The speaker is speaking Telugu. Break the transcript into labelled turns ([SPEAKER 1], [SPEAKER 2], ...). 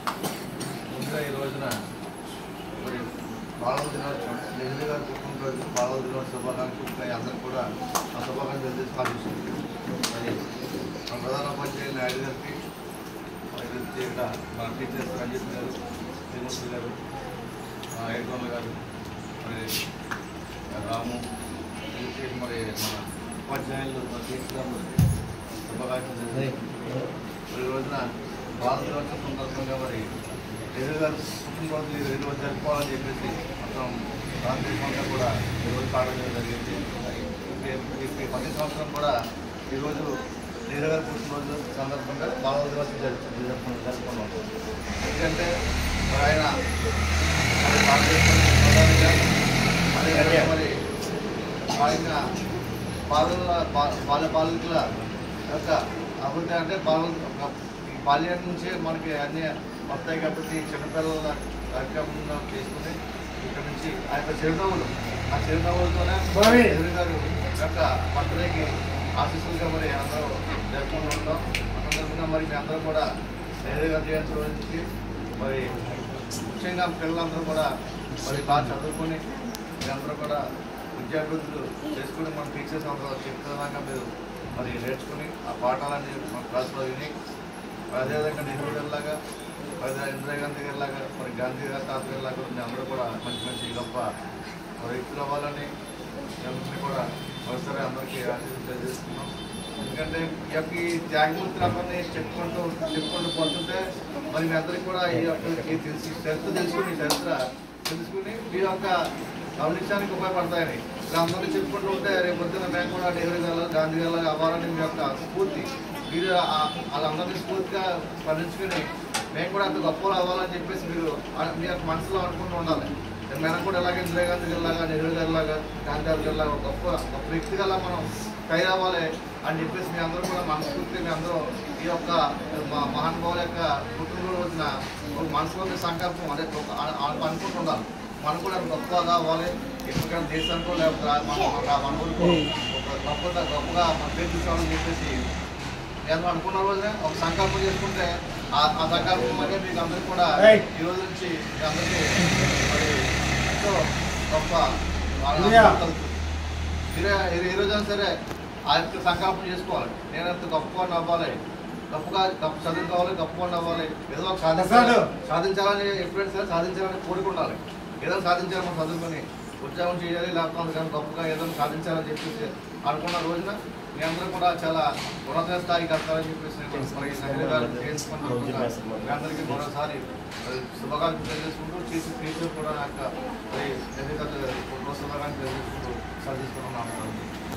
[SPEAKER 1] ముందుగా ఈ రోజున మరి బాలల దినోత్సవం నెహ్రూ గారి పుట్టినరోజు బాలల దినోత్సవ శుభాకాంక్షలు అందరూ కూడా ఆ శుభాకాంక్షలు తెలిసి పాటిస్తుంది. మరి మన ప్రధానోపాధ్యాయులు నాయుడు గారికి ఇక్కడ మన టీచర్స్ రంజిత్ గారు, శ్రీమూర్తి గారు, ఐగోన్ గారు, మరి రాము, మరి మన ఉపాధ్యాయులు టీచర్లందరికీ శుభాకాంక్షలు తెలిసి మరి ఈ రోజున బాలల దినోత్సవం సందర్భంగా మరి నెహ్రూ గారు పుట్టినరోజు ఈరోజు జరుపుకోవాలని చెప్పేసి మొత్తం భారతదేశంలో కూడా ఈరోజు పాడడం జరిగింది. ప్రతి సంవత్సరం కూడా ఈరోజు నెహ్రూ గారు పుట్టినరోజు సందర్భంగా బాలల దినోత్సవం జరుపుకున్నాం. ఎందుకంటే మరి ఆయన మరి భారతదేశం ప్రధానిగా అదేవిధంగా మరి ఆయన బాలకుల యొక్క అభివృద్ధి అంటే బాల్యం నుంచే మనకి అన్ని వస్తాయి కాబట్టి చిన్నపిల్లల కార్యక్రమం చేసుకుని ఇక్కడ నుంచి ఆ యొక్క చిరునవ్వులతోనే నెహ్రూ గారు యొక్క బర్త్డేకి ఆశీస్సులుగా మరి అందరూ జరుపుకుంటూ ఉంటాం. సందర్భంగా మరి మీ అందరూ కూడా నెహ్రూ గారి జయంతి రోజుకి మరి ముఖ్యంగా పిల్లలందరూ కూడా మరి బాగా చదువుకొని మీరందరూ కూడా విద్యాభివృద్ధులు చేసుకుని మన టీచర్స్ అందరూ చెప్తున్నా మీరు మరి నేర్చుకుని ఆ పాఠాలన్నీ మన క్లాసులో విని అదేవిధంగా నెహ్రూ గారిలాగా ఇందిరాగాంధీ గారిలాగా మరి గాంధీ గారి తాతగారిలాగా అందరూ కూడా మంచి మంచి గొప్ప వ్యక్తులు అవ్వాలని అందరినీ కూడా ఒకసారి అందరికీ ఆశీస్సులు తెలియజేస్తున్నాం. ఎందుకంటే ఈ త్యాగమూర్తులు అందరినీ చెప్పుకుంటూ పోతుంటే మరి మీ అందరికీ కూడా ఈ యొక్క చరిత్ర తెలుసుకుని మీ యొక్క గమనించడానికి ఉపయోగపడతాయని ఇలా అందరినీ చెప్పుకుంటూ ఉంటే రేపు పొద్దున్న మేము కూడా నెహ్రూ గారు గాంధీ గారు అవ్వాలని మీ యొక్క స్ఫూర్తి మీరు వాళ్ళందరినీ స్ఫూర్తిగా స్పందించుకుని మేము కూడా అంత గొప్పలు అవ్వాలని చెప్పేసి మీరు మీ యొక్క మనసులో అనుకుంటూ ఉండాలి. మనం కూడా ఎలాగ ఇందిరాగాంధీ గారిలాగా నెహ్రూ గారిలాగా గాంధీ గారిలాగా గొప్ప వ్యక్తిగా మనం తయారవ్వాలి అని చెప్పేసి మీ అందరూ కూడా మనస్ఫూర్తిగా మీ అందరూ ఈ యొక్క మహానుభావుల యొక్క పుట్టినరోజు రోజున ఒక మనసులోని సంకల్పం అదే అనుకుంటున్నాను. మనం కూడా గొప్పగా అవ్వాలి, ఎప్పటికైనా దేశానికో లేకపోతే మన ఊరికో ఒక గొప్పగా మన పేరు తీసుకోవాలని చెప్పేసి నేను అనుకున్న రోజునే ఒక సంకల్పం చేసుకుంటే ఆ సంకల్పం మధ్య మీకు అందరికీ కూడా ఈ రోజు నుంచి మీ అందరికీ మరి ఎంతో గొప్ప ఈ రోజైనా సరే ఆ యొక్క సంకల్పం చేసుకోవాలి. నేను ఎంత గొప్పగా అవ్వాలి, గొప్పగా చదువుకోవాలి, గొప్పగా అవ్వాలి, ఏదో ఒక సాధించాలని ఎప్పుడైనా సరే సాధించాలని కోరుకుండాలి. ఏదో సాధించాలి, మనం చదువుకొని ఉద్యోగం చేయాలి, లేకపోతే కానీ గొప్పగా ఏదో సాధించాలని చెప్పేసి అనుకున్న రోజున మీ అందరూ కూడా చాలా ఉన్నత స్థాయికి వస్తారని చెప్పేసి నెహ్రూ గారు చేసుకుంటూ మీ అందరికీ మరోసారి శుభాకాంక్షలు తెలియజేసుకుంటూ టీచర్ కూడా యొక్క నెహ్రూ గారు శుభాకాంక్షలు తెలియజేసుకుంటూ సాధిస్తున్నాను.